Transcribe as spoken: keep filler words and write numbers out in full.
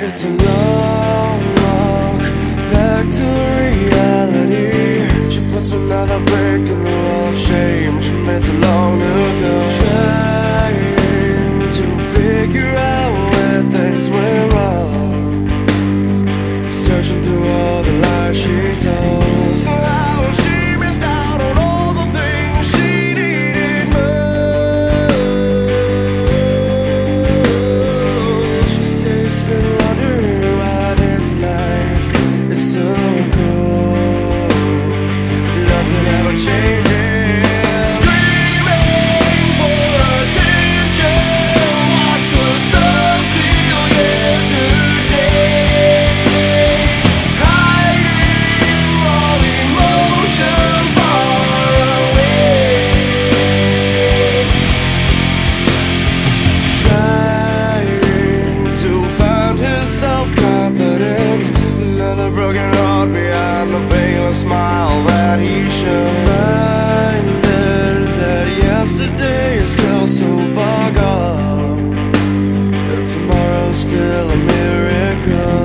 It's a long walk back to reality. She puts another brick in the wall of shame she made too long ago. Trying to figure out where things went wrong, searching through all the lies she told. Somehow she missed out on all the things she needed most. Today's been wondering why this life is so cool. Nothing ever changes. Broken heart behind the painless smile that he showed. Reminded that yesterday is still so far gone, that tomorrow's still a miracle.